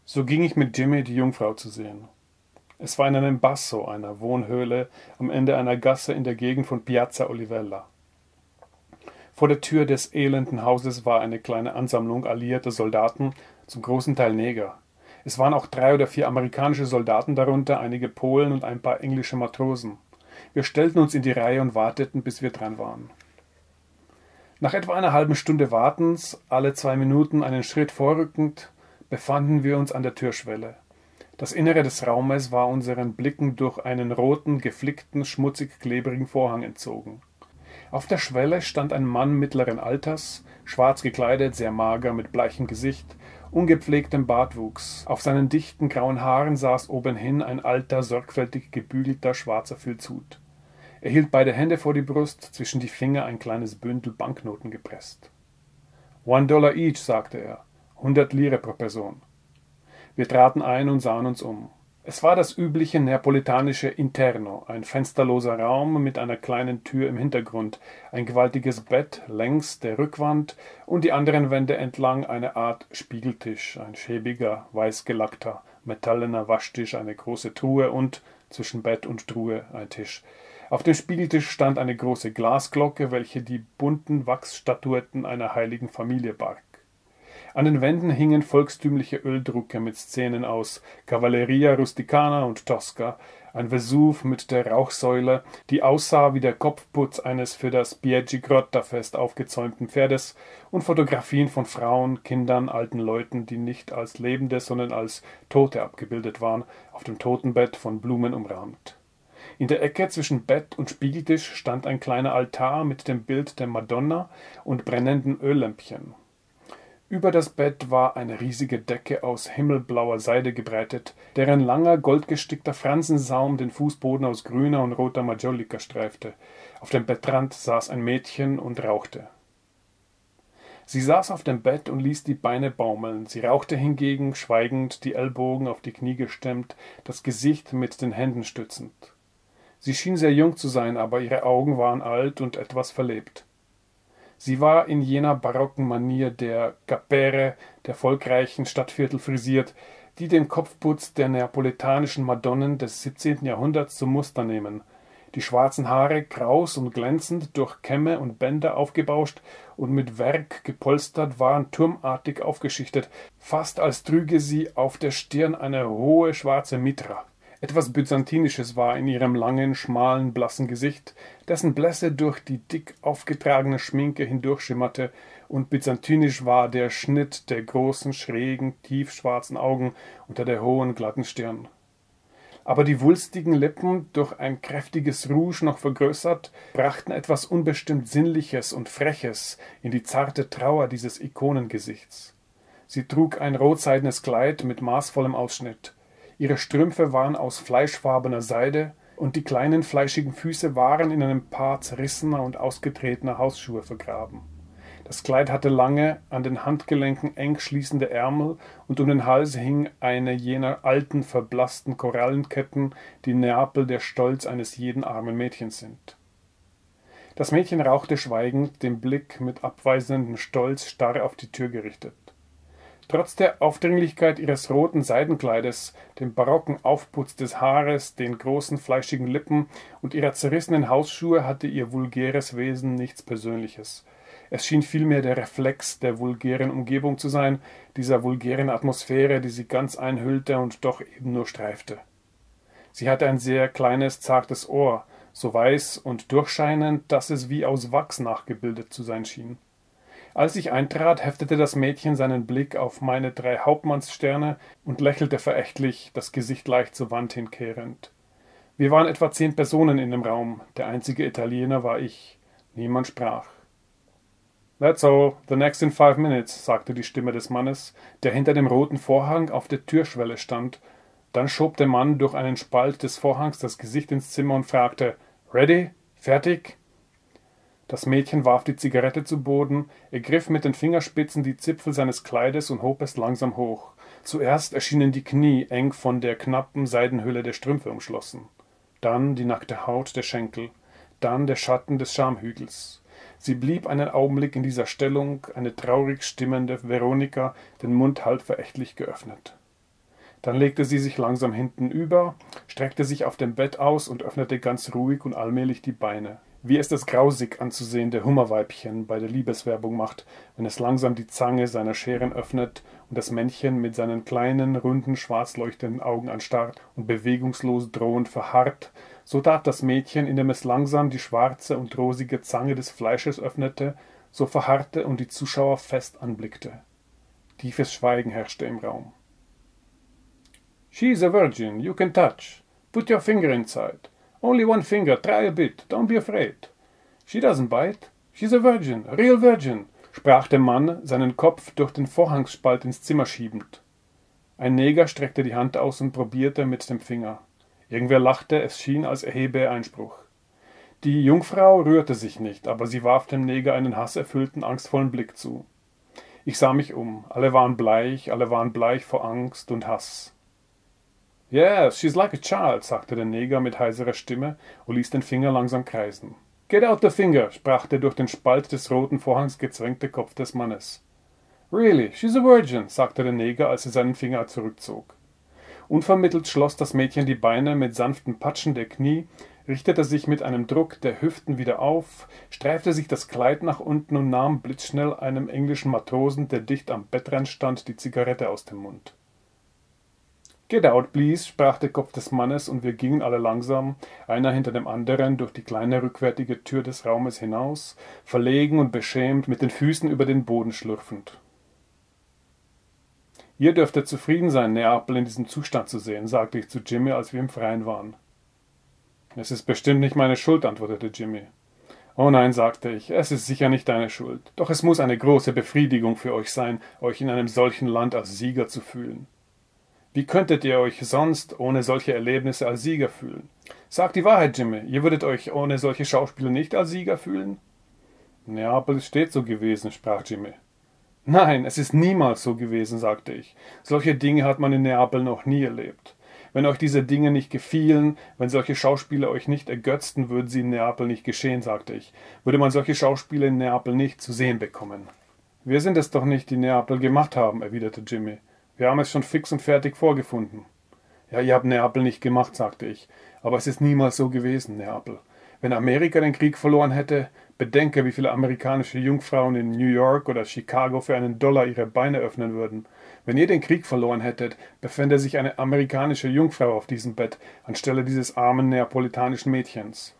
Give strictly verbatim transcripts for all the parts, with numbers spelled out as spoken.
So ging ich mit Jimmy die Jungfrau zu sehen. Es war in einem Basso, einer Wohnhöhle am Ende einer Gasse in der Gegend von Piazza Olivella. Vor der Tür des elenden Hauses war eine kleine Ansammlung alliierter Soldaten, zum großen Teil Neger. Es waren auch drei oder vier amerikanische Soldaten darunter, einige Polen und ein paar englische Matrosen. Wir stellten uns in die Reihe und warteten, bis wir dran waren. Nach etwa einer halben Stunde Wartens, alle zwei Minuten einen Schritt vorrückend, befanden wir uns an der Türschwelle. Das Innere des Raumes war unseren Blicken durch einen roten, geflickten, schmutzig-klebrigen Vorhang entzogen. Auf der Schwelle stand ein Mann mittleren Alters, schwarz gekleidet, sehr mager, mit bleichem Gesicht, ungepflegtem Bartwuchs. Auf seinen dichten grauen Haaren saß obenhin ein alter, sorgfältig gebügelter, schwarzer Filzhut. Er hielt beide Hände vor die Brust, zwischen die Finger ein kleines Bündel Banknoten gepresst. »One dollar each«, sagte er, hundert Lire pro Person. Wir traten ein und sahen uns um. Es war das übliche neapolitanische Interno, ein fensterloser Raum mit einer kleinen Tür im Hintergrund, ein gewaltiges Bett längs der Rückwand und die anderen Wände entlang eine Art Spiegeltisch, ein schäbiger, weiß gelackter, metallener Waschtisch, eine große Truhe und, zwischen Bett und Truhe, ein Tisch. Auf dem Spiegeltisch stand eine große Glasglocke, welche die bunten Wachsstatuetten einer heiligen Familie barg. An den Wänden hingen volkstümliche Öldrucke mit Szenen aus Cavalleria Rusticana und Tosca, ein Vesuv mit der Rauchsäule, die aussah wie der Kopfputz eines für das Pieggi-Grotta-Fest aufgezäumten Pferdes, und Fotografien von Frauen, Kindern, alten Leuten, die nicht als Lebende, sondern als Tote abgebildet waren, auf dem Totenbett von Blumen umrahmt. In der Ecke zwischen Bett und Spiegeltisch stand ein kleiner Altar mit dem Bild der Madonna und brennenden Öllämpchen. Über das Bett war eine riesige Decke aus himmelblauer Seide gebreitet, deren langer, goldgestickter Fransensaum den Fußboden aus grüner und roter Majolika streifte. Auf dem Bettrand saß ein Mädchen und rauchte. Sie saß auf dem Bett und ließ die Beine baumeln. Sie rauchte hingegen, schweigend, die Ellbogen auf die Knie gestemmt, das Gesicht mit den Händen stützend. Sie schien sehr jung zu sein, aber ihre Augen waren alt und etwas verlebt. Sie war in jener barocken Manier der Capere, der volkreichen Stadtviertel frisiert, die den Kopfputz der neapolitanischen Madonnen des siebzehnten Jahrhunderts zum Muster nehmen. Die schwarzen Haare, kraus und glänzend, durch Kämme und Bänder aufgebauscht und mit Werg gepolstert, waren turmartig aufgeschichtet, fast als trüge sie auf der Stirn eine hohe schwarze Mitra. Etwas Byzantinisches war in ihrem langen, schmalen, blassen Gesicht, dessen Blässe durch die dick aufgetragene Schminke hindurchschimmerte, und byzantinisch war der Schnitt der großen, schrägen, tiefschwarzen Augen unter der hohen, glatten Stirn. Aber die wulstigen Lippen, durch ein kräftiges Rouge noch vergrößert, brachten etwas unbestimmt Sinnliches und Freches in die zarte Trauer dieses Ikonengesichts. Sie trug ein rotseidenes Kleid mit maßvollem Ausschnitt. Ihre Strümpfe waren aus fleischfarbener Seide, und die kleinen fleischigen Füße waren in einem Paar zerrissener und ausgetretener Hausschuhe vergraben. Das Kleid hatte lange, an den Handgelenken eng schließende Ärmel, und um den Hals hing eine jener alten, verblassten Korallenketten, die in Neapel der Stolz eines jeden armen Mädchens sind. Das Mädchen rauchte schweigend, den Blick mit abweisendem Stolz starr auf die Tür gerichtet. Trotz der Aufdringlichkeit ihres roten Seidenkleides, dem barocken Aufputz des Haares, den großen fleischigen Lippen und ihrer zerrissenen Hausschuhe hatte ihr vulgäres Wesen nichts Persönliches. Es schien vielmehr der Reflex der vulgären Umgebung zu sein, dieser vulgären Atmosphäre, die sie ganz einhüllte und doch eben nur streifte. Sie hatte ein sehr kleines, zartes Ohr, so weiß und durchscheinend, dass es wie aus Wachs nachgebildet zu sein schien. Als ich eintrat, heftete das Mädchen seinen Blick auf meine drei Hauptmannssterne und lächelte verächtlich, das Gesicht leicht zur Wand hinkehrend. Wir waren etwa zehn Personen in dem Raum, der einzige Italiener war ich. Niemand sprach. »That's all, the next in five minutes«, sagte die Stimme des Mannes, der hinter dem roten Vorhang auf der Türschwelle stand. Dann schob der Mann durch einen Spalt des Vorhangs das Gesicht ins Zimmer und fragte, »Ready? Fertig?« Das Mädchen warf die Zigarette zu Boden, ergriff mit den Fingerspitzen die Zipfel seines Kleides und hob es langsam hoch. Zuerst erschienen die Knie eng von der knappen Seidenhülle der Strümpfe umschlossen. Dann die nackte Haut der Schenkel, dann der Schatten des Schamhügels. Sie blieb einen Augenblick in dieser Stellung, eine traurig stimmende Veronika, den Mund halb verächtlich geöffnet. Dann legte sie sich langsam hintenüber, streckte sich auf dem Bett aus und öffnete ganz ruhig und allmählich die Beine. Wie es das grausig anzusehende Hummerweibchen bei der Liebeswerbung macht, wenn es langsam die Zange seiner Scheren öffnet und das Männchen mit seinen kleinen, runden, schwarz leuchtenden Augen anstarrt und bewegungslos drohend verharrt, so tat das Mädchen, indem es langsam die schwarze und rosige Zange des Fleisches öffnete, so verharrte und die Zuschauer fest anblickte. Tiefes Schweigen herrschte im Raum. "She's a virgin, you can touch. Put your finger inside. Only one finger, try a bit, don't be afraid. She doesn't bite. She's a virgin, a real virgin", sprach der Mann, seinen Kopf durch den Vorhangspalt ins Zimmer schiebend. Ein Neger streckte die Hand aus und probierte mit dem Finger. Irgendwer lachte, es schien, als erhebe er Einspruch. Die Jungfrau rührte sich nicht, aber sie warf dem Neger einen hasserfüllten, angstvollen Blick zu. Ich sah mich um. Alle waren bleich, alle waren bleich vor Angst und Hass. "Yes, she's like a child", sagte der Neger mit heiserer Stimme und ließ den Finger langsam kreisen. "Get out the finger", sprach der durch den Spalt des roten Vorhangs gezwängte Kopf des Mannes. "Really, she's a virgin", sagte der Neger, als er seinen Finger zurückzog. Unvermittelt schloss das Mädchen die Beine mit sanften Patschen der Knie, richtete sich mit einem Druck der Hüften wieder auf, streifte sich das Kleid nach unten und nahm blitzschnell einem englischen Matrosen, der dicht am Bettrand stand, die Zigarette aus dem Mund. "Get out, please", sprach der Kopf des Mannes, und wir gingen alle langsam, einer hinter dem anderen, durch die kleine rückwärtige Tür des Raumes hinaus, verlegen und beschämt, mit den Füßen über den Boden schlürfend. "Ihr dürftet zufrieden sein, Neapel in diesem Zustand zu sehen", sagte ich zu Jimmy, als wir im Freien waren. "Es ist bestimmt nicht meine Schuld", antwortete Jimmy. "Oh nein", sagte ich, "es ist sicher nicht deine Schuld. Doch es muss eine große Befriedigung für euch sein, euch in einem solchen Land als Sieger zu fühlen. Wie könntet ihr euch sonst ohne solche Erlebnisse als Sieger fühlen? Sagt die Wahrheit, Jimmy, ihr würdet euch ohne solche Schauspiele nicht als Sieger fühlen?" "Neapel ist stets so gewesen", sprach Jimmy. "Nein, es ist niemals so gewesen", sagte ich. "Solche Dinge hat man in Neapel noch nie erlebt. Wenn euch diese Dinge nicht gefielen, wenn solche Schauspiele euch nicht ergötzten, würden sie in Neapel nicht geschehen", sagte ich. "Würde man solche Schauspiele in Neapel nicht zu sehen bekommen." "Wir sind es doch nicht, die Neapel gemacht haben", erwiderte Jimmy. "Wir haben es schon fix und fertig vorgefunden." "Ja, ihr habt Neapel nicht gemacht", sagte ich. "Aber es ist niemals so gewesen, Neapel. Wenn Amerika den Krieg verloren hätte, bedenke, wie viele amerikanische Jungfrauen in New York oder Chicago für einen Dollar ihre Beine öffnen würden. Wenn ihr den Krieg verloren hättet, befände sich eine amerikanische Jungfrau auf diesem Bett, anstelle dieses armen neapolitanischen Mädchens."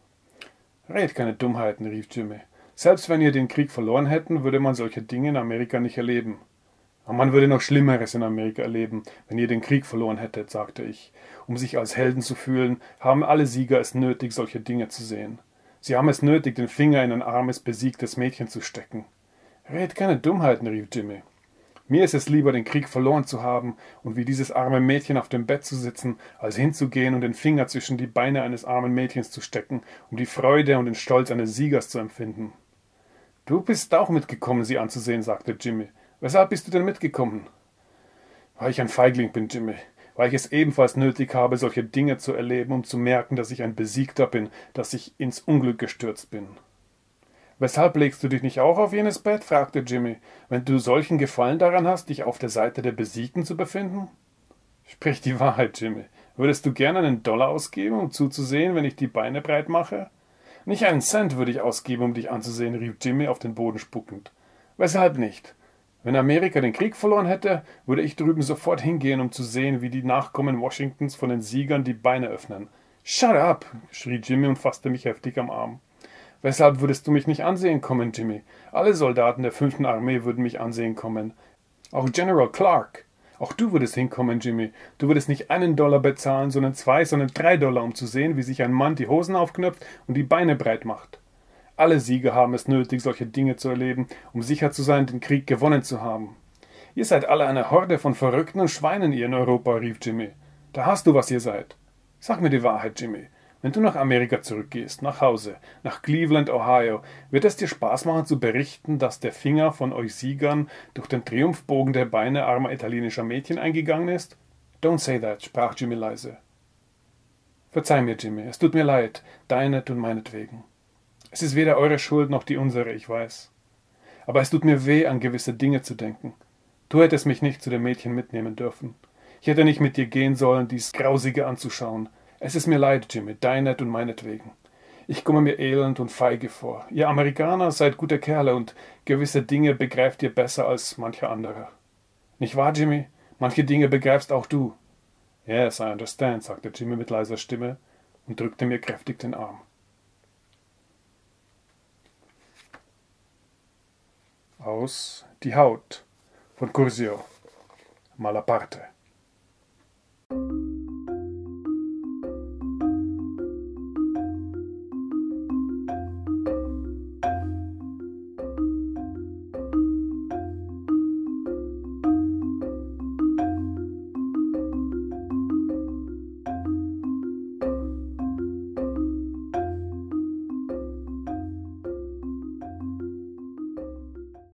"Red keine Dummheiten", rief Jimmy. "Selbst wenn ihr den Krieg verloren hätten, würde man solche Dinge in Amerika nicht erleben." "Aber man würde noch Schlimmeres in Amerika erleben, wenn ihr den Krieg verloren hättet", sagte ich. "Um sich als Helden zu fühlen, haben alle Sieger es nötig, solche Dinge zu sehen. Sie haben es nötig, den Finger in ein armes, besiegtes Mädchen zu stecken." "Red keine Dummheiten", rief Jimmy. "Mir ist es lieber, den Krieg verloren zu haben und wie dieses arme Mädchen auf dem Bett zu sitzen, als hinzugehen und den Finger zwischen die Beine eines armen Mädchens zu stecken, um die Freude und den Stolz eines Siegers zu empfinden." "Du bist auch mitgekommen, sie anzusehen", sagte Jimmy. "Weshalb bist du denn mitgekommen?" "Weil ich ein Feigling bin, Jimmy. Weil ich es ebenfalls nötig habe, solche Dinge zu erleben, um zu merken, dass ich ein Besiegter bin, dass ich ins Unglück gestürzt bin." "Weshalb legst du dich nicht auch auf jenes Bett?" fragte Jimmy. "Wenn du solchen Gefallen daran hast, dich auf der Seite der Besiegten zu befinden?" "Sprich die Wahrheit, Jimmy. Würdest du gern einen Dollar ausgeben, um zuzusehen, wenn ich die Beine breit mache?" "Nicht einen Cent würde ich ausgeben, um dich anzusehen", rief Jimmy auf den Boden spuckend. "Weshalb nicht?" "Wenn Amerika den Krieg verloren hätte, würde ich drüben sofort hingehen, um zu sehen, wie die Nachkommen Washingtons von den Siegern die Beine öffnen." "Shut up", schrie Jimmy und fasste mich heftig am Arm. "Weshalb würdest du mich nicht ansehen kommen, Jimmy? Alle Soldaten der fünften Armee würden mich ansehen kommen. Auch General Clark. Auch du würdest hinkommen, Jimmy. Du würdest nicht einen Dollar bezahlen, sondern zwei, sondern drei Dollar, um zu sehen, wie sich ein Mann die Hosen aufknöpft und die Beine breit macht. Alle Sieger haben es nötig, solche Dinge zu erleben, um sicher zu sein, den Krieg gewonnen zu haben." "Ihr seid alle eine Horde von Verrückten und Schweinen, ihr in Europa", rief Jimmy. "Da hast du, was ihr seid. Sag mir die Wahrheit, Jimmy. Wenn du nach Amerika zurückgehst, nach Hause, nach Cleveland, Ohio, wird es dir Spaß machen zu berichten, dass der Finger von euch Siegern durch den Triumphbogen der Beine armer italienischer Mädchen eingegangen ist?" "Don't say that", sprach Jimmy leise. "Verzeih mir, Jimmy, es tut mir leid, deinet und meinetwegen. Es ist weder eure Schuld noch die unsere, ich weiß. Aber es tut mir weh, an gewisse Dinge zu denken. Du hättest mich nicht zu dem Mädchen mitnehmen dürfen. Ich hätte nicht mit dir gehen sollen, dies Grausige anzuschauen. Es ist mir leid, Jimmy, deinet und meinetwegen. Ich komme mir elend und feige vor. Ihr Amerikaner seid gute Kerle und gewisse Dinge begreift ihr besser als mancher andere. Nicht wahr, Jimmy? Manche Dinge begreifst auch du. Yes, I understand, sagte Jimmy mit leiser Stimme und drückte mir kräftig den Arm. Aus Die Haut von Curzio, Malaparte.